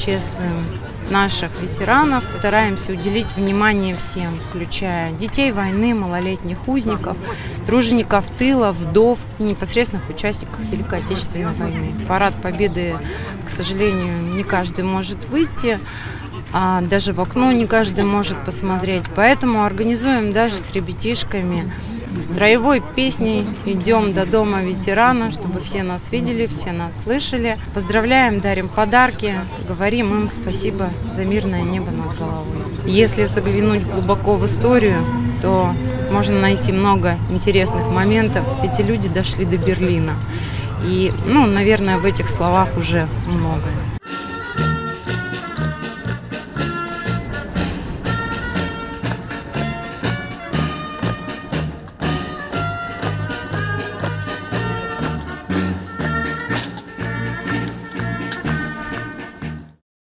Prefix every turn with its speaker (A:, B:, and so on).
A: чествуем наших ветеранов, стараемся уделить внимание всем, включая детей войны, малолетних узников, тружеников тыла, вдов и непосредственных участников Великой Отечественной войны. Парад Победы, к сожалению, не каждый может выйти, а даже в окно не каждый может посмотреть, поэтому организуем даже с ребятишками строевой песней, идем до дома ветерана, чтобы все нас видели, все нас слышали. Поздравляем, дарим подарки, говорим им спасибо за мирное небо над головой. Если заглянуть глубоко в историю, то можно найти много интересных моментов. Эти люди дошли до Берлина. И, наверное, в этих словах уже многое.